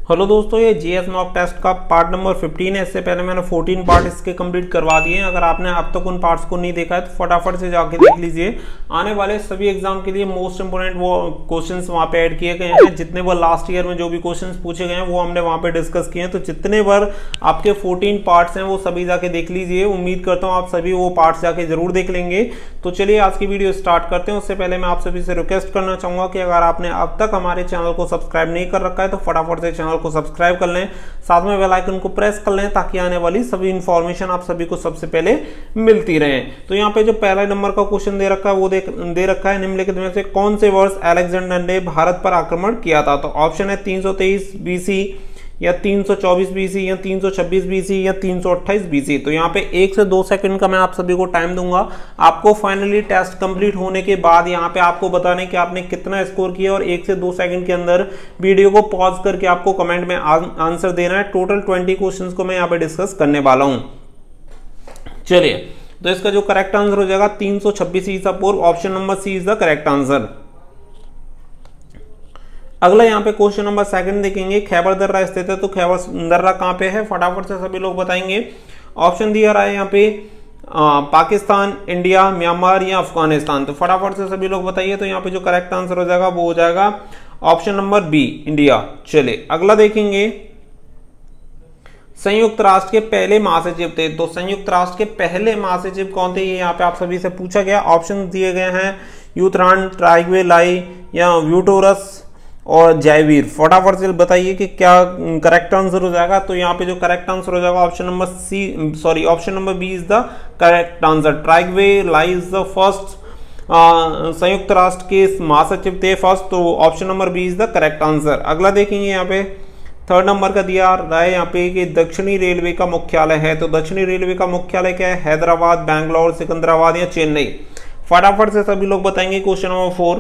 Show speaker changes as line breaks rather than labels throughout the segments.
Hello दोस्तों, ये GS mock test का पार्ट नंबर 15 है। इससे पहले मैंने 14 पार्ट इसके कंप्लीट करवा दिए हैं। अगर आपने अब तक उन पार्ट्स को नहीं देखा है तो फटाफट से जाके देख लीजिए। आने वाले सभी एग्जाम के लिए मोस्ट इंपोर्टेंट वो क्वेश्चंस वहाँ पे ऐड किए गए हैं। जितने बार लास्ट ईयर में जो भी क्वेश्चंस पूछे गए हैं वो हमने वहाँ पे डिस्कस किए हैं। तो जितने बार आपके 14 पार्ट्स हैं वो सभी जाके देख लीजिए। उम्मीद करता हूँ आप सभी वो पार्ट्स जाके जरूर देख लेंगे। तो चलिए आज की वीडियो स्टार्ट करते हैं। उससे पहले मैं आप सभी से रिक्वेस्ट करना चाहूंगा कि अगर आपने अब तक हमारे चैनल को सब्सक्राइब नहीं कर रखा है तो फटाफट से चैनल को सब्सक्राइब कर लें, साथ में बेल आइकन को प्रेस कर लें ताकि आने वाली सभी इंफॉर्मेशन आप सभी को सबसे पहले मिलती रहे। तो यहाँ पे जो पहला नंबर का क्वेश्चन दे रखा है वो दे रखा है निम्नलिखित में से कौन से वर्ष अलेक्जेंडर ने भारत पर आक्रमण किया था। तो ऑप्शन है 323 बीसी या 324 बीसी या 326 बीसी या 328 बीसी। तो यहाँ पे 1 से 2 सेकंड का मैं आप सभी को टाइम दूंगा। आपको फाइनली टेस्ट कंप्लीट होने के बाद यहाँ पे आपको बताने कि आपने कितना स्कोर किया और 1 से 2 सेकंड के अंदर वीडियो को पॉज करके आपको कमेंट में आंसर देना है। टोटल 20 क्वेश्चंस को मैं यहाँ पे डिस्कस करने वाला हूँ। चलिए, तो इसका जो करेक्ट आंसर हो जाएगा 326 ईसा पूर्व। Option number C is the correct answer. अगला यहाँ पे क्वेश्चन नंबर सेकंड देखेंगे। खैबर दर्रा स्थित है, तो खैबर दर्रा कहाँ पे है फटाफट से सभी लोग बताएंगे। ऑप्शन दिया रहा है यहाँ पे पाकिस्तान, इंडिया, म्यांमार या अफगानिस्तान। तो फटाफट से सभी लोग बताइए। तो यहाँ पे जो करेक्ट आंसर हो जाएगा वो हो जाएगा ऑप्शन नंबर बी, इंडिया। चलिए अगला देखेंगे। संयुक्त राष्ट्र के पहले महासचिव थे, तो संयुक्त राष्ट्र के पहले महासचिव कौन थे ये यहाँ पे आप सभी से पूछा गया। ऑप्शन दिए गए हैं यूथरान, ट्राइग्वे लाई या व्यूटोरस और जयवीर। फटाफट से बताइए कि क्या करेक्ट आंसर हो जाएगा। तो यहाँ पे जो करेक्ट आंसर हो जाएगा option number B is the correct answer. Trygve Lie is the first संयुक्त राष्ट्र के महासचिव थे फर्स्ट। तो option number B is the correct answer. अगला देखेंगे यहाँ पे थर्ड नंबर का दिया रहा है यहाँ पे कि दक्षिणी रेलवे का मुख्यालय है। तो दक्षिणी रेलवे का मुख्यालय क्या है? हैदराबाद, बैंगलोर, सिकंदराबाद या चेन्नई। फटाफट से सभी लोग बताएंगे। क्वेश्चन नंबर 4,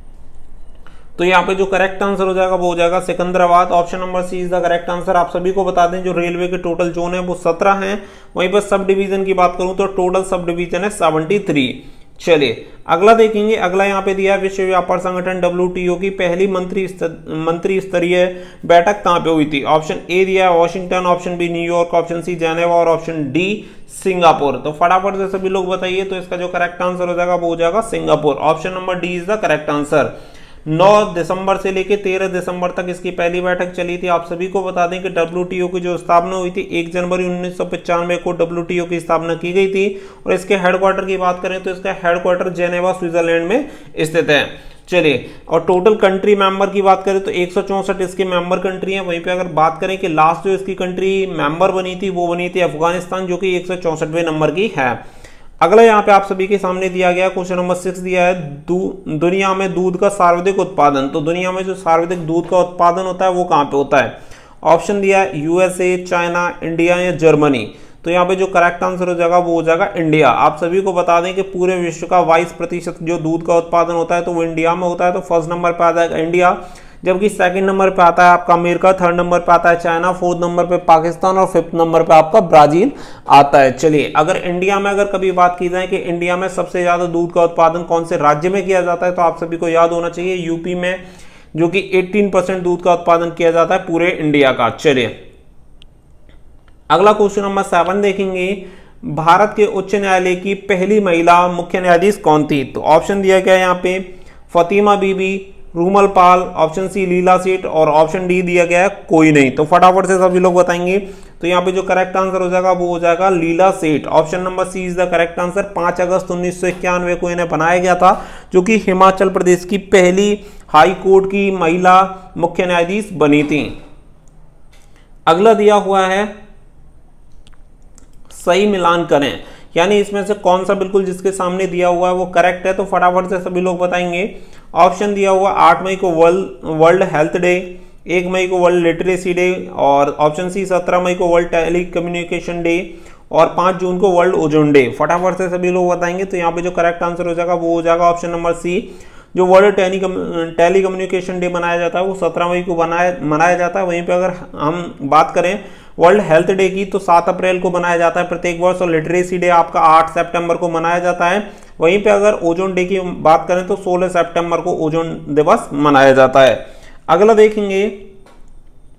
तो यहाँ पे जो करेक्ट आंसर हो जाएगा वो हो जाएगा Secunderabad. Option number C is the correct answer. आप सभी को बता दें जो रेलवे के टोटल जोन है वो 17 हैं। वहीं पर सब डिवीजन की बात करूं तो टोटल सब डिवीजन है 73। चलिए अगला देखेंगे। अगला यहाँ पे दिया विश्व व्यापार संगठन WTO की पहली मंत्री स्तरीय बैठक कहाँ पे हुई थी। ऑप्शन ए दिया है Washington, option B New York, option C Geneva और ऑप्शन डी सिंगापुर। तो फटाफट से सभी लोग बताइए। तो इसका जो करेक्ट आंसर हो जाएगा वो हो जाएगा Singapore. Option number D is the correct answer. 9 दिसंबर से लेकर 13 दिसंबर तक इसकी पहली बैठक चली थी। आप सभी को बता दें कि WTO की जो स्थापना हुई थी 1 जनवरी 1995 को WTO की स्थापना की गई थी। और इसके हेडक्वार्टर की बात करें तो इसका हेडक्वार्टर जेनेवा स्विट्जरलैंड में स्थित है। चलिए, और टोटल कंट्री मेंबर की बात करें तो 164 इसके मेंबर कंट्री हैं। वहीं पे अगर बात करें कि लास्ट जो इसकी कंट्री मेंबर बनी थी वो बनी थी अफगानिस्तान, जो कि 164वें नंबर की है। अगला यहाँ पे आप सभी के सामने दिया गया क्वेश्चन नंबर 6 दिया है दुनिया में दूध का सर्वाधिक उत्पादन। तो दुनिया में जो सर्वाधिक दूध का उत्पादन होता है वो कहाँ पे होता है। ऑप्शन दिया है USA, चाइना, इंडिया या जर्मनी। तो यहाँ पे जो करेक्ट आंसर हो जाएगा वो हो जाएगा इंडिया। आप सभी को बता दें कि पूरे विश्व का 22% जो दूध का उत्पादन होता है तो वो इंडिया में होता है। तो फर्स्ट नंबर पे आ जाएगा इंडिया, जबकि सेकंड नंबर पे आता है आपका अमेरिका, थर्ड नंबर पे आता है चाइना, फोर्थ नंबर पे पाकिस्तान और फिफ्थ नंबर पे आपका ब्राजील आता है। चलिए, अगर इंडिया में अगर कभी बात की जाए कि इंडिया में सबसे ज्यादा दूध का उत्पादन कौन से राज्य में किया जाता है तो आप सभी को याद होना चाहिए यूपी में, जो कि 18% दूध का उत्पादन किया जाता है पूरे इंडिया का। चलिए अगला क्वेश्चन नंबर 7 देखेंगे। भारत के उच्च न्यायालय की पहली महिला मुख्य न्यायाधीश कौन थी। तो ऑप्शन दिया गया यहाँ पे फातिमा बीबी, रूमल पाल, ऑप्शन सी लीला सेठ और ऑप्शन डी दिया गया है कोई नहीं। तो फटाफट से सभी लोग बताएंगे। तो यहाँ पे जो करेक्ट आंसर हो जाएगा वो हो जाएगा Leila Seth. Option number C is the correct answer. 5 अगस्त 1991 को इन्हें बनाया गया था, जो कि हिमाचल प्रदेश की पहली हाई कोर्ट की महिला मुख्य न्यायाधीश बनी थी। अगला दिया हुआ है सही मिलान करें, यानी इसमें से कौन सा बिल्कुल जिसके सामने दिया हुआ है वो करेक्ट है। तो फटाफट से सभी लोग बताएंगे। ऑप्शन दिया हुआ 8 मई को वर्ल्ड हेल्थ डे, 1 मई को वर्ल्ड लिटरेसी डे और ऑप्शन सी 17 मई को वर्ल्ड टेली कम्युनिकेशन डे और 5 जून को वर्ल्ड ओजोन डे। फटाफट से सभी लोग बताएंगे। तो यहाँ पे जो करेक्ट आंसर हो जाएगा वो हो जाएगा ऑप्शन नंबर सी। जो वर्ल्ड टेली कम्युनिकेशन डे मनाया जाता है वो 17 मई को मनाया जाता है। वहीं पे अगर हम बात करें वर्ल्ड हेल्थ डे की तो 7 अप्रैल को मनाया जाता है प्रत्येक वर्ष और लिटरेसी डे आपका 8 सितंबर को मनाया जाता है। वहीं पे अगर ओजोन डे की बात करें तो 16 सितंबर को ओजोन दिवस मनाया जाता है। अगला देखेंगे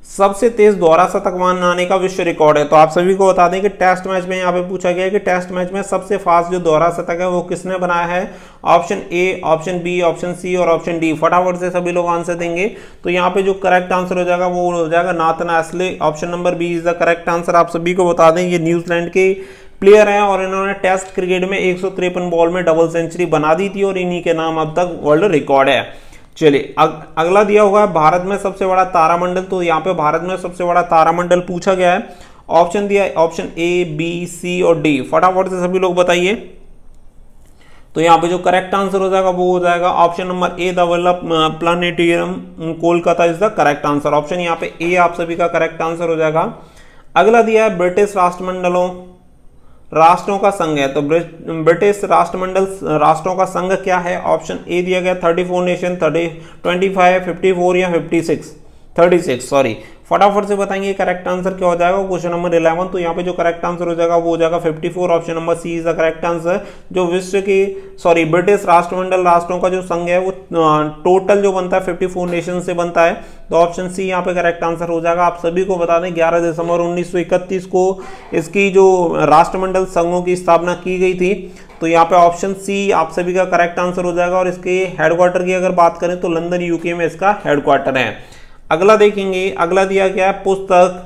सबसे तेज दोहरा शतक मारने का विश्व रिकॉर्ड है। तो आप सभी को बता दें कि टेस्ट मैच में यहाँ पे पूछा गया है कि टेस्ट मैच में सबसे फास्ट जो दोहरा शतक है वो किसने बनाया है। Option A, option B, option C और ऑप्शन डी। फटाफट से सभी लोग आंसर देंगे। तो यहाँ पे जो करेक्ट आंसर हो जाएगा वो हो जाएगा Nathan Astle. Option number B is the correct answer. आप सभी को बता दें ये न्यूजीलैंड के प्लेयर हैं और इन्होंने टेस्ट क्रिकेट में 153 बॉल में डबल सेंचुरी बना दी थी और इन्हीं के नाम अब तक वर्ल्ड रिकॉर्ड है। चलिए अगला दिया हुआ है भारत में सबसे बड़ा तारामंडल। तो यहाँ पे भारत में सबसे बड़ा तारामंडल पूछा गया है। ऑप्शन दिया है ऑप्शन ए, बी, सी और डी। फटाफट से सभी लोग बताइए। तो यहाँ पे जो करेक्ट आंसर हो जाएगा वो हो जाएगा option number A, the Vallabh planetarium Kolkata is the correct answer. Option यहाँ पे ए आप सभी का करेक्ट आंसर हो जाएगा। अगला दिया है ब्रिटिश राष्ट्रों का संघ है। तो ब्रिटिश राष्ट्रमंडल राष्ट्रों का संघ क्या है। ऑप्शन ए दिया गया 34 नेशन, 25, 54 या 36 सॉरी। फटाफट से बताएंगे करेक्ट आंसर क्या हो जाएगा क्वेश्चन नंबर 11। तो यहाँ पे जो करेक्ट आंसर हो जाएगा वो हो जाएगा 54। Option number C is the correct answer. जो विश्व की ब्रिटिश राष्ट्रमंडल राष्ट्रों का जो संघ है वो टोटल जो बनता है 54 नेशन से बनता है। तो ऑप्शन सी यहाँ पे करेक्ट आंसर हो जाएगा। आप सभी को बता दें 11 दिसंबर 1931 को इसकी जो राष्ट्रमंडल संघों की स्थापना की गई थी। तो यहाँ पे ऑप्शन सी आप सभी का करेक्ट आंसर हो जाएगा। और इसके हेडक्वार्टर की अगर बात करें तो लंदन यूके में इसका हेडक्वार्टर है। अगला देखेंगे। अगला दिया गया है पुस्तक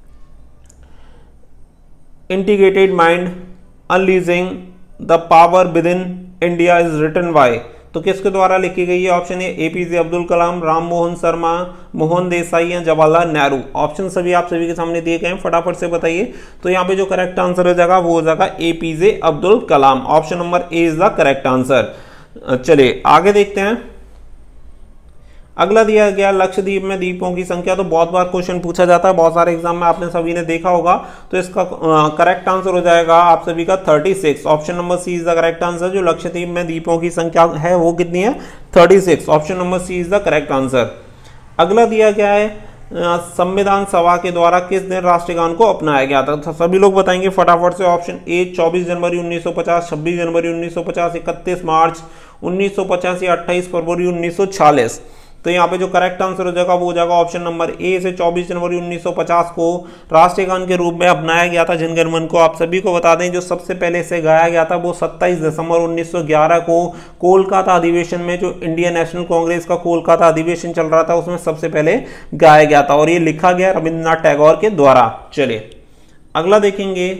integrated mind unleashing the power within India is written by. तो किसके द्वारा लिखी गई है। Option A APJ Abdul Kalam, Ram Mohan Sharma, Mohan Desai या जवाहरलाल नेहरू। ऑप्शन सभी आप सभी के सामने दिए गए हैं। फटाफट से बताइए। तो यहाँ पे जो करेक्ट आंसर हो जाएगा वो हो जाएगा APJ Abdul Kalam. Option number A is the correct answer. चलिए आगे देखते हैं। अगला दिया गया लक्षद्वीप में द्वीपों की संख्या। तो बहुत बार क्वेश्चन पूछा जाता है, बहुत सारे एग्जाम में आपने सभी ने देखा होगा। तो इसका करेक्ट आंसर हो जाएगा आप सभी का 36। Option number C is the correct answer. जो लक्षद्वीप में द्वीपों की संख्या है वो कितनी है 36। Option number C is the correct answer. अगला दिया गया है संविधान सभा के द्वारा किस दिन राष्ट्रगान को अपनाया गया था। तो सभी लोग बताएंगे फटाफट से। ऑप्शन ए 24 जनवरी 1950, 26 जनवरी 1950, 31 मार्च 1950 या 28 फरवरी 1946। तो यहाँ पे जो करेक्ट आंसर हो जाएगा वो हो जाएगा ऑप्शन नंबर ए से 24 जनवरी 1950 को राष्ट्रीय गान के रूप में अपनाया गया था जन गण मन को। आप सभी को बता दें जो सबसे पहले इसे गाया गया था वो 27 दिसंबर 1911 को कोलकाता अधिवेशन में, जो इंडियन नेशनल कांग्रेस का कोलकाता अधिवेशन चल रहा था उसमें सबसे पहले गाया गया था और ये लिखा गया रविंद्रनाथ टैगोर के द्वारा। चलिए अगला देखेंगे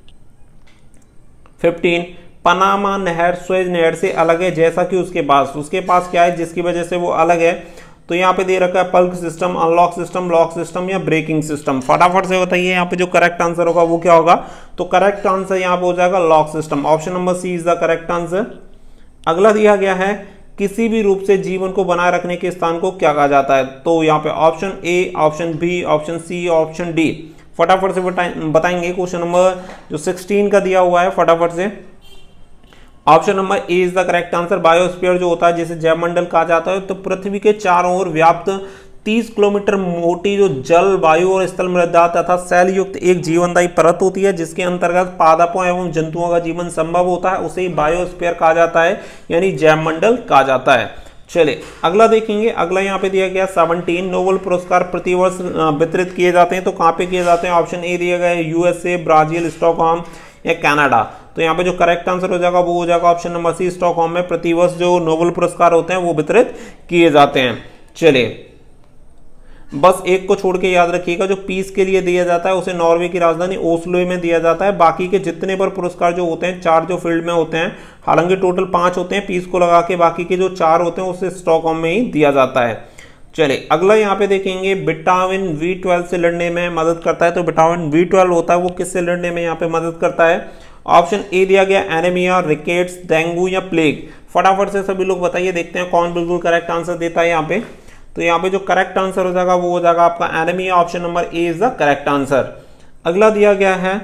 15। पनामा नहर सुएज नहर से अलग है जैसा कि उसके पास क्या है जिसकी वजह से वो अलग है। तो यहाँ पे दे रखा है पल्क system, unlock system, lock system या ब्रेकिंग सिस्टम। फटाफट से बताइए यहाँ पे जो करेक्ट आंसर होगा वो क्या होगा। तो करेक्ट आंसर यहाँ पे हो जाएगा lock system. Option number C is the correct answer. अगला दिया गया है किसी भी रूप से जीवन को बनाए रखने के स्थान को क्या कहा जाता है। तो यहाँ पे option A, option B, option C, option D. फटाफट से बताएंगे। क्वेश्चन नंबर जो 16 का दिया हुआ है फटाफट से। Option number A is the correct answer. Biosphere जो होता है जिसे जैवमंडल कहा जाता है, तो पृथ्वी के चारों ओर व्याप्त 30 किलोमीटर मोटी जो जल, वायु और स्थल मृदा तथा शैल युक्त एक जीवनदायी परत होती है जिसके अंतर्गत पादपों एवं जंतुओं का जीवन संभव होता है, उसे बायोस्फीयर कहा जाता है यानी जैवमंडल कहा जाता है। चलिए अगला देखेंगे। अगला यहाँ पे दिया गया 17 नोबेल पुरस्कार प्रतिवर्ष वितरित किए जाते हैं। तो कहाँ पे किए जाते हैं। ऑप्शन ए दिया गया है यूएसए, ब्राजील, स्टॉकहोम या कनाडा। तो यहाँ पे जो करेक्ट आंसर हो जाएगा वो हो जाएगा ऑप्शन नंबर सी, स्टॉकहोम में प्रतिवर्ष जो नोबेल पुरस्कार होते हैं वो वितरित किए जाते हैं। चलिए बस एक को छोड़ के याद रखिएगा, जो पीस के लिए दिया जाता है उसे नॉर्वे की राजधानी ओस्लो में दिया जाता है। बाकी के जितने पर पुरस्कार जो होते हैं 4 जो फील्ड में होते हैं, हालांकि टोटल 5 होते हैं पीस को लगा के, बाकी के जो 4 होते हैं उसे स्टॉकहोम में ही दिया जाता है। चलिए अगला यहाँ पे देखेंगे विटामिन B12 से लड़ने में मदद करता है। तो विटामिन B12 होता है वो किससे लड़ने में यहाँ पे मदद करता है। ऑप्शन ए दिया गया एनीमिया, रिकेट्स, डेंगू या प्लेग। फटाफट से सभी लोग बताइए, देखते हैं कौन बिल्कुल करेक्ट आंसर देता है यहाँ पे। तो यहाँ पे जो करेक्ट आंसर हो जाएगा वो हो जाएगा आपका anaemia. Option number A is the correct answer. अगला दिया गया है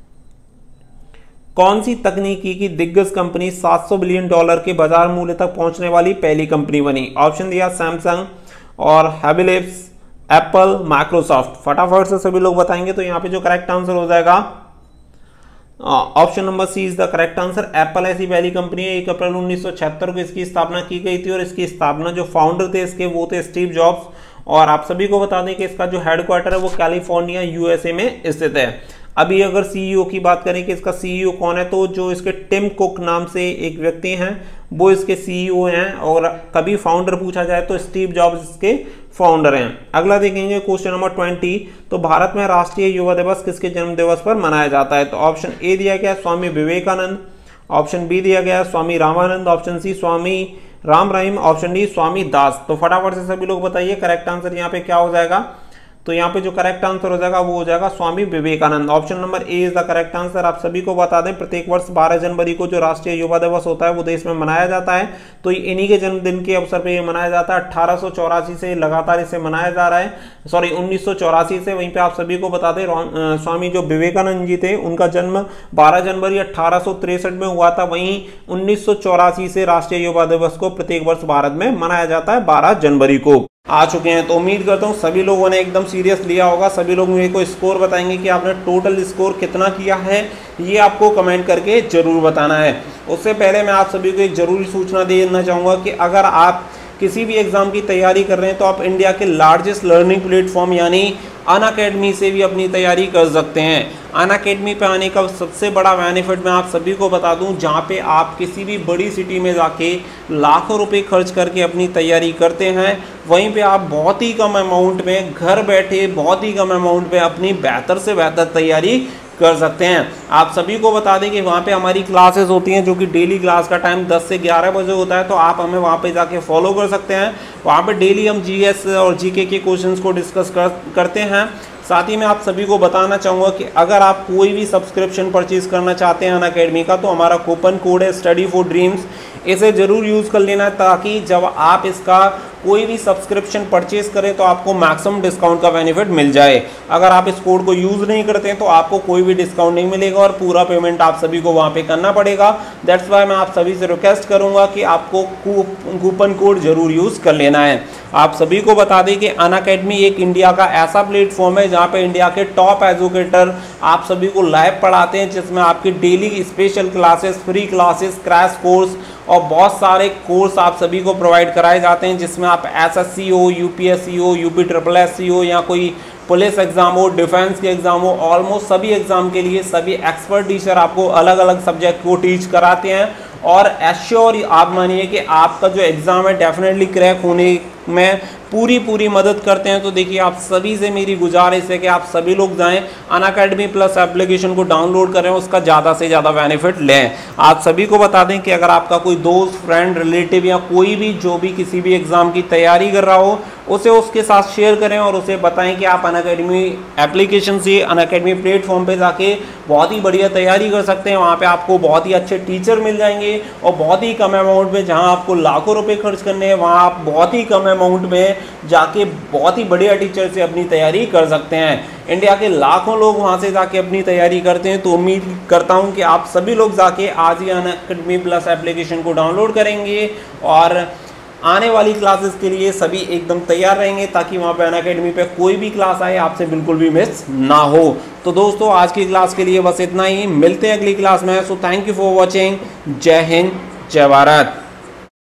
कौन सी तकनीकी की दिग्गज कंपनी $700 बिलियन के बाजार मूल्य तक पहुंचने वाली पहली कंपनी बनी। ऑप्शन दिया सैमसंग और हैवेल्स, एप्पल, माइक्रोसॉफ्ट। फटाफट से सभी लोग बताएंगे। तो यहाँ पे जो करेक्ट आंसर हो जाएगा option number C is the correct answer. Apple ऐसी पहली कंपनी है। 1 अप्रैल 1976 को इसकी स्थापना की गई थी और इसकी स्थापना जो फाउंडर थे इसके वो थे स्टीव जॉब्स और आप सभी को बता दें कि इसका जो हेडक्वार्टर है वो कैलिफोर्निया यूएसए में स्थित है। अभी अगर सीईओ की बात करें कि इसका सीईओ कौन है, तो जो इसके टिम कुक नाम से एक व्यक्ति हैं वो इसके सीईओ हैं, और कभी फाउंडर पूछा जाए तो स्टीव जॉब्स इसके फाउंडर हैं। अगला देखेंगे क्वेश्चन नंबर 20, तो भारत में राष्ट्रीय युवा दिवस किसके जन्म दिवस पर मनाया जाता है? तो ऑप्शन ए दिया गया स्वामी विवेकानंद, ऑप्शन बी दिया गया Swami Ramanand, option C Swami Ram Rahim, option D Swami Das. तो फटाफट से सभी लोग बताइए करेक्ट आंसर यहाँ पे क्या हो जाएगा। तो यहाँ पे जो करेक्ट आंसर हो जाएगा वो हो जाएगा Swami Vivekananda. Option number A is the correct answer. आप सभी को बता दें प्रत्येक वर्ष 12 जनवरी को जो राष्ट्रीय युवा दिवस होता है वो देश में मनाया जाता है, तो इन्हीं के जन्मदिन के अवसर पर ये मनाया जाता है। 1884 से लगातार इसे मनाया जा रहा है, सॉरी 1984 से। वहीं पे आप सभी को बता दें स्वामी जो विवेकानंद जी थे उनका जन्म 12 जनवरी 1863 में हुआ था। वहीं 1984 से राष्ट्रीय युवा दिवस को प्रत्येक वर्ष भारत में मनाया जाता है 12 जनवरी को। आ चुके हैं, तो उम्मीद करता हूँ सभी लोगों ने एकदम सीरियस लिया होगा। सभी लोग मेरे को स्कोर बताएंगे कि आपने टोटल स्कोर कितना किया है, ये आपको कमेंट करके जरूर बताना है। उससे पहले मैं आप सभी को एक जरूरी सूचना देना चाहूँगा कि अगर आप किसी भी एग्जाम की तैयारी कर रहे हैं तो आप इंडिया के लार्जेस्ट लर्निंग प्लेटफॉर्म यानी अनअकैडमी से भी अपनी तैयारी कर सकते हैं। अनअकैडमी पे आने का सबसे बड़ा बेनिफिट मैं आप सभी को बता दूं, जहां पे आप किसी भी बड़ी सिटी में जाके लाखों रुपए खर्च करके अपनी तैयारी करते हैं, वहीं पे आप बहुत ही कम अमाउंट में घर बैठे बहुत ही कम अमाउंट में अपनी बेहतर से बेहतर तैयारी कर सकते हैं। आप सभी को बता दें कि वहाँ पे हमारी क्लासेस होती हैं जो कि डेली क्लास का टाइम 10 से 11 बजे होता है, तो आप हमें वहाँ पे जाके फॉलो कर सकते हैं। वहाँ पे डेली हम जीएस और जीके के क्वेश्चंस को डिस्कस करते हैं। साथ ही मैं आप सभी को बताना चाहूँगा कि अगर आप कोई भी सब्सक्रिप्शन परचेज करना चाहते हैं अनअकैडमी का, तो हमारा कूपन कोड है स्टडी फॉर ड्रीम्स, इसे ज़रूर यूज़ कर लेना ताकि जब आप इसका कोई भी सब्सक्रिप्शन परचेज करें तो आपको मैक्सिमम डिस्काउंट का बेनिफिट मिल जाए। अगर आप इस कोड को यूज़ नहीं करते हैं तो आपको कोई भी डिस्काउंट नहीं मिलेगा और पूरा पेमेंट आप सभी को वहाँ पे करना पड़ेगा। दैट्स वाई मैं आप सभी से रिक्वेस्ट करूँगा कि आपको कूपन कोड जरूर यूज़ कर लेना है। आप सभी को बता दें कि अनअकैडमी एक इंडिया का ऐसा प्लेटफॉर्म है जहाँ पे इंडिया के टॉप एजुकेटर आप सभी को लाइव पढ़ाते हैं, जिसमें आपकी daily special classes, free classes, crash course और बहुत सारे कोर्स आप सभी को प्रोवाइड कराए जाते हैं, जिसमें आप एसएससी हो, यूपीएससी हो, यूपीएससी हो या कोई पुलिस एग्जाम हो, डिफेंस के एग्जाम हो, ऑलमोस्ट सभी एग्जाम के लिए सभी एक्सपर्ट टीचर आपको अलग अलग सब्जेक्ट को टीच कराते हैं और एश्योर आप मानिए कि आपका जो एग्ज़ाम है डेफिनेटली क्रैक होने में पूरी मदद करते हैं। तो देखिए आप सभी से मेरी गुजारिश है कि आप सभी लोग जाएं अनअकैडमी प्लस एप्लीकेशन को डाउनलोड करें, उसका ज़्यादा से ज़्यादा बेनिफिट लें। आप सभी को बता दें कि अगर आपका कोई दोस्त, फ्रेंड, रिलेटिव या कोई भी जो भी किसी भी एग्ज़ाम की तैयारी कर रहा हो, उसे उसके साथ शेयर करें और उसे बताएं कि आप अनअकैडमी एप्लीकेशन से, अनअकैडमी प्लेटफॉर्म पे जाके बहुत ही बढ़िया तैयारी कर सकते हैं। वहाँ पे आपको बहुत ही अच्छे टीचर मिल जाएंगे और बहुत ही कम अमाउंट में, जहाँ आपको लाखों रुपए खर्च करने हैं वहाँ आप बहुत ही कम अमाउंट में जाके बहुत ही बढ़िया टीचर से अपनी तैयारी कर सकते हैं। इंडिया के लाखों लोग वहाँ से जाके अपनी तैयारी करते हैं, तो उम्मीद करता हूँ कि आप सभी लोग जाके आज ही अनअकैडमी प्लस एप्लीकेशन को डाउनलोड करेंगे और आने वाली क्लासेस के लिए सभी एकदम तैयार रहेंगे ताकि वहाँ पे अनअकैडमी पे कोई भी क्लास आए आपसे बिल्कुल भी मिस ना हो। तो दोस्तों आज की क्लास के लिए बस इतना ही, मिलते हैं अगली क्लास में। So thank you for watching. जय हिंद, जय भारत।